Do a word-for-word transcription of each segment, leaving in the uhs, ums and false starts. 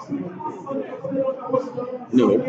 No.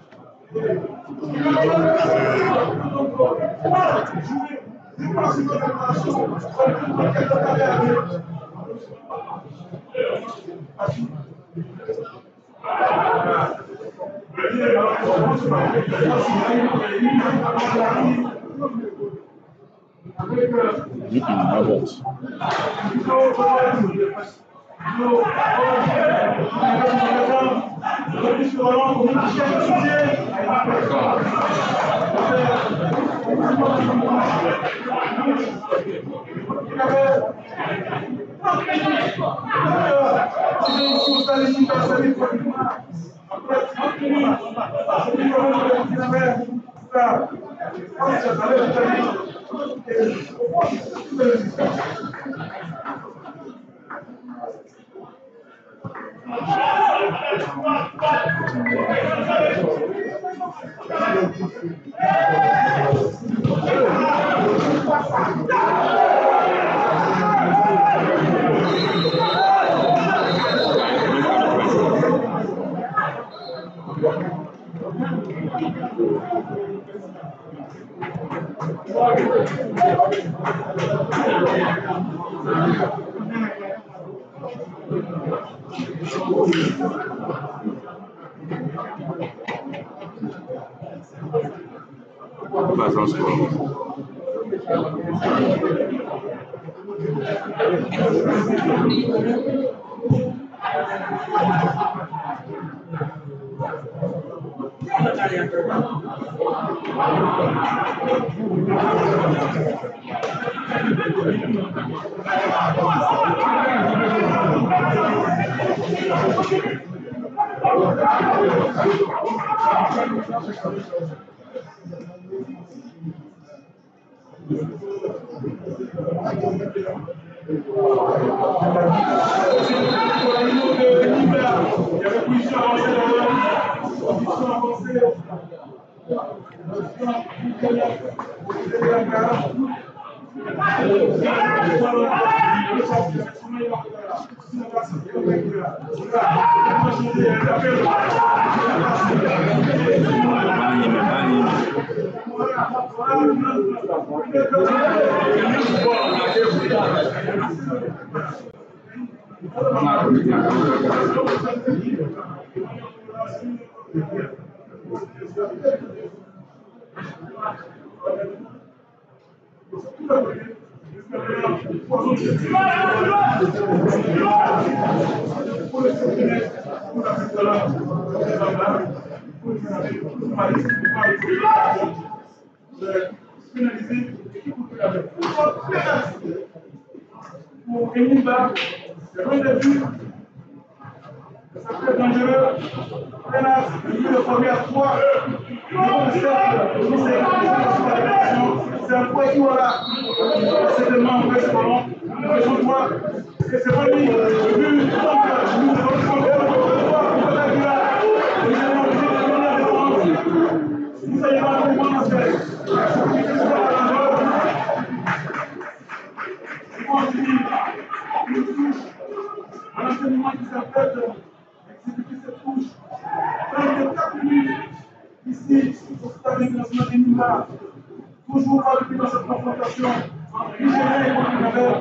Toujours pas depuis dans cette confrontation entre Nigériens et Burkinabés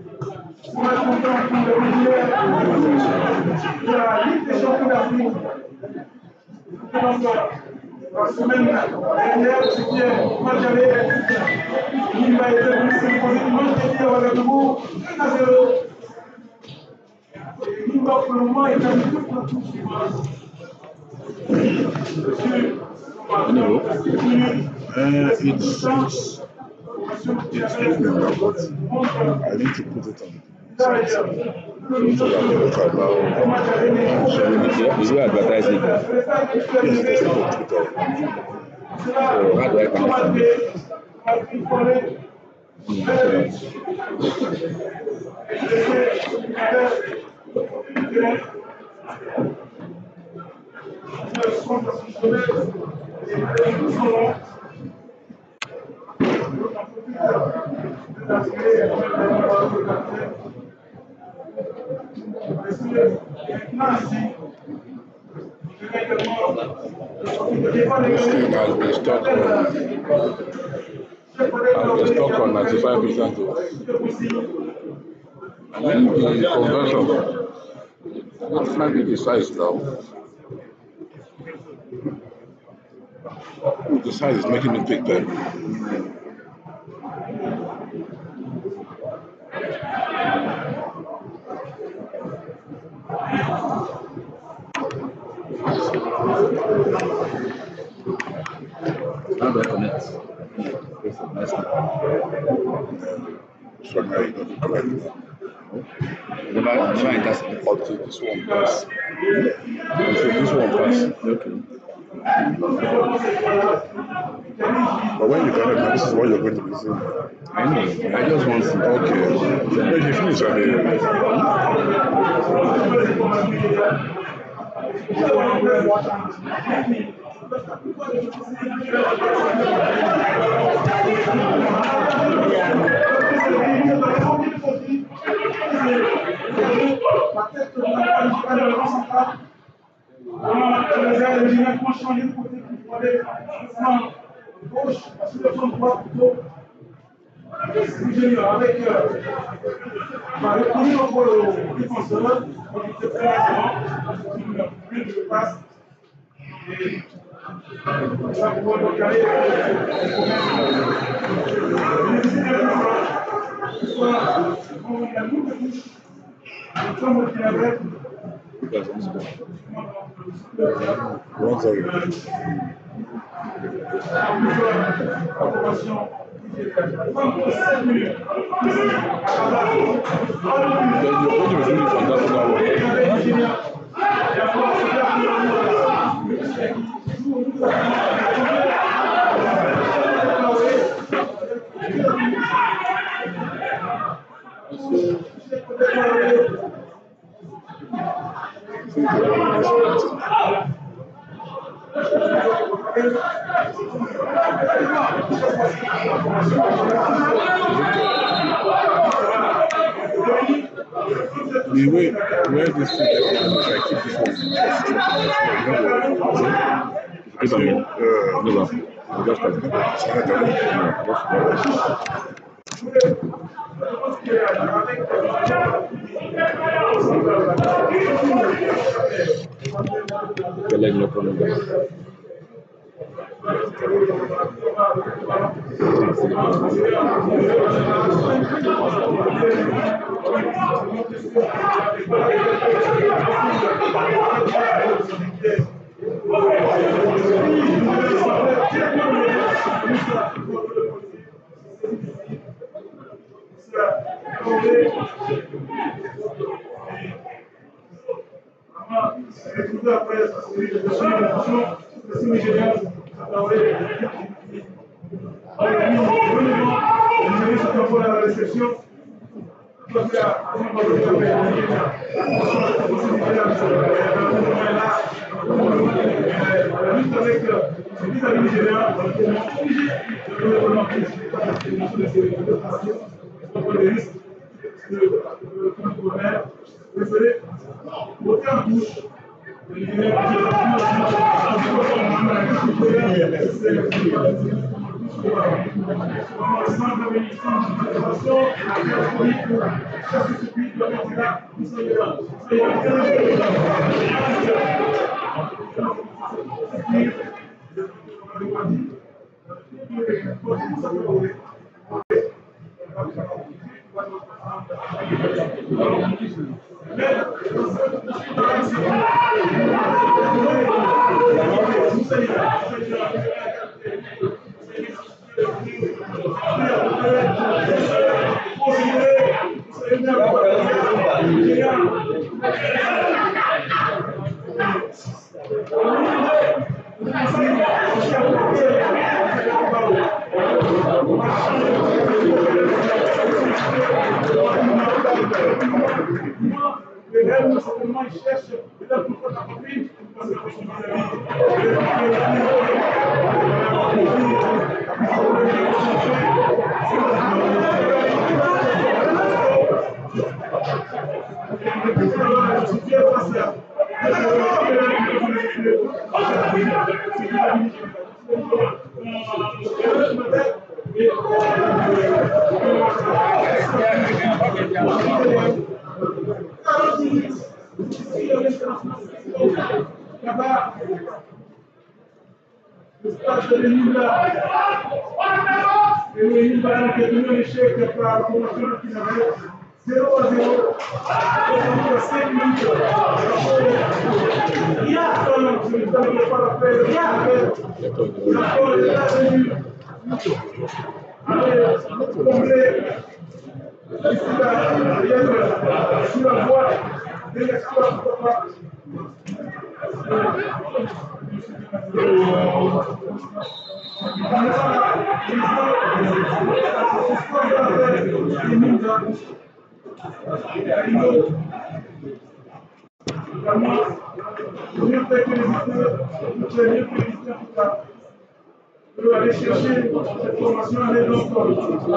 pour être content pour le militaire de la Ligue des champions d'Afrique. Donc, la semaine dernière, c'était Madjalé, Nimba était venu s'imposer dimanche dernier à Ouagadougou, un à zéro. Et Nimba, pour le moment, est qualifié pour le tour suivant. Uh, it's, it's, it's moving now, but I need to put it on. Is you advertising? Yes, it's on Twitter. So how do I find it? Merci. This thing has been stuck on has been stuck on ninety-five percent. And then the conversion, it might be the size now. The size is making me take time. How do I connect? Nice. So now you got to correct it. Never try it as until this one pass. Until this one pass. Okay. But when you connect, now, this is what you're going to be seeing. I know. I just want to. Okay. When you finish, I mean, avec euh, bah, le premier entre le défenseur, donc il était très rassurant, plus de passe. Et ça pour donc aller one zero. The way where this thing is, if I keep this one, it's not going to Never. I just have the leg no problem. Thank you. Là-bas, le stade de l'Émile-là. Et l'Émile va donc devenir l'échec par la formation de Pinabel. zéro à zéro. Donc, à cinq minutes. Il y a un homme qui ne peut pas la paix. Il y a un homme qui est venu. Allez, combler. Ici, là, il y a sur la voie de l'exploit. Je vais aller chercher cette formation à l'aide encore.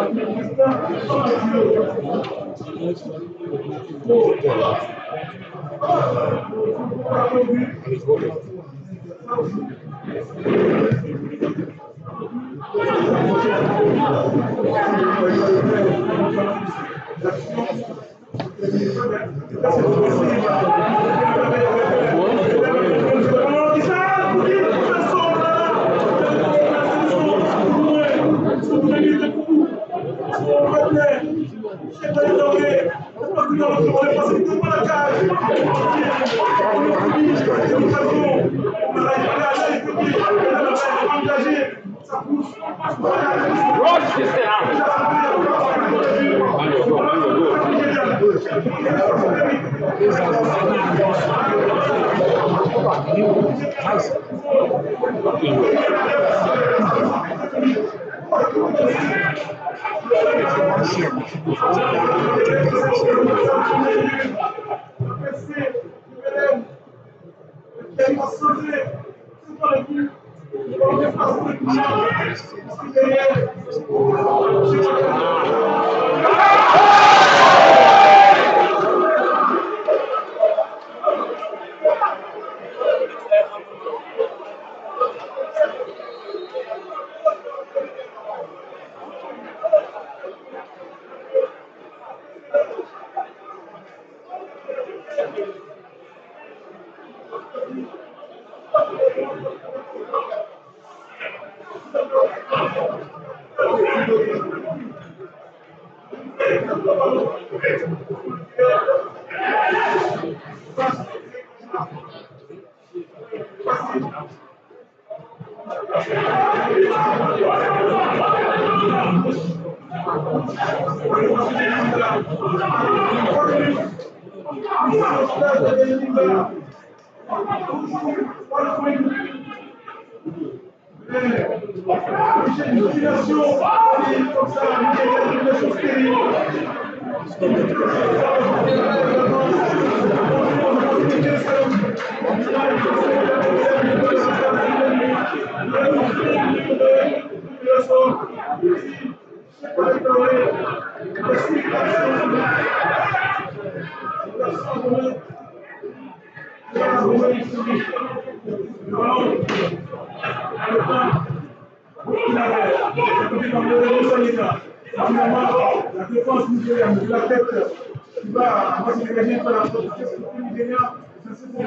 La défense nigérienne, la tête qui va se dégager par la protection nigérienne, c'est ce qu'on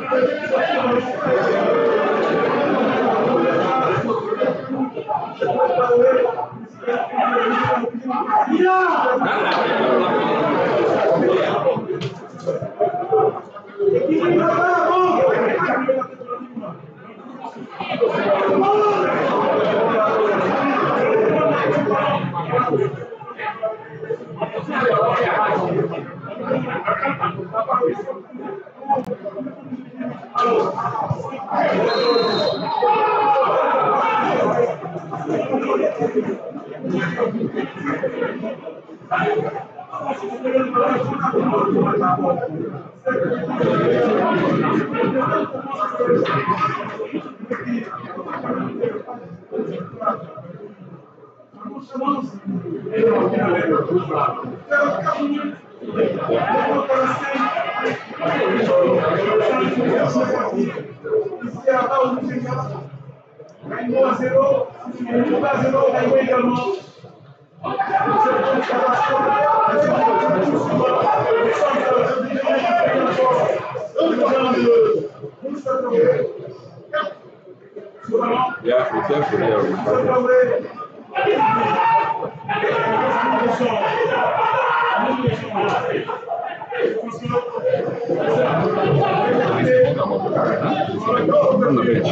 Ici à Rainbow à zéro, Rainbow à zéro, Rainbow également. Yeah, be careful there. On the bench.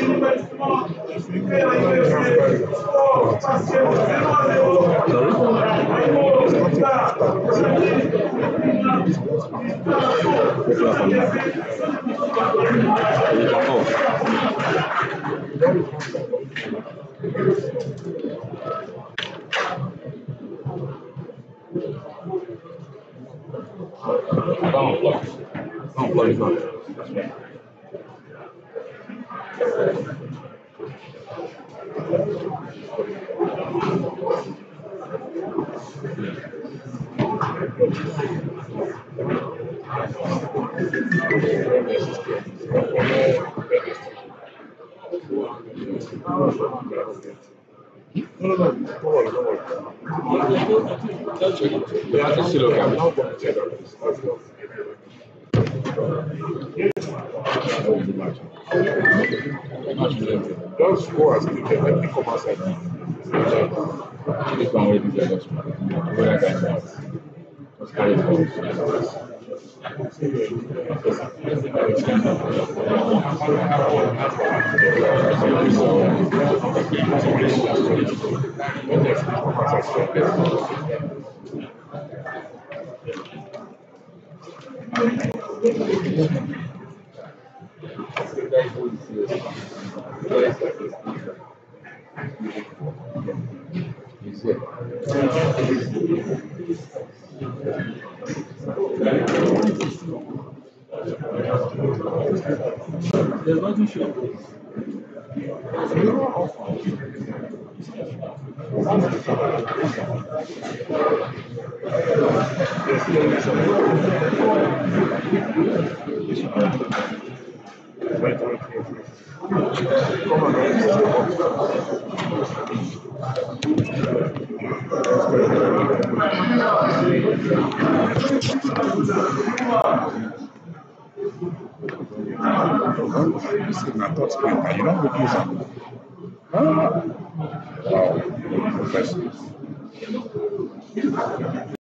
No, no, no, don't worry, don't worry. Yeah, I just see look at it. Just go and sleep there. Let me come outside. This one waiting for us. Where I got just carry it home. There's nothing sure. This is not touch screen. You don't go use them. Wow, professional.